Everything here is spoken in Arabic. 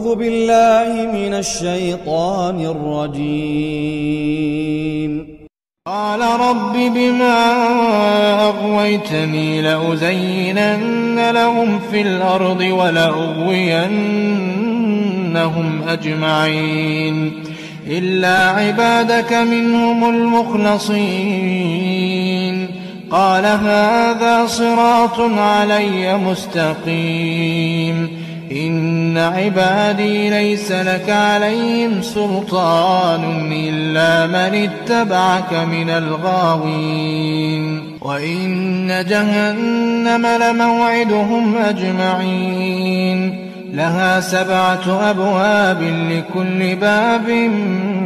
أعوذ بالله من الشيطان الرجيم. قال رب بما أغويتني لأزينن لهم في الأرض ولأغوينهم أجمعين إلا عبادك منهم المخلصين. قال هذا صراط علي مستقيم. إن عبادي ليس لك عليهم سلطان إلا من اتبعك من الغاوين. وإن جهنم لموعدهم أجمعين لها 7 أبواب لكل باب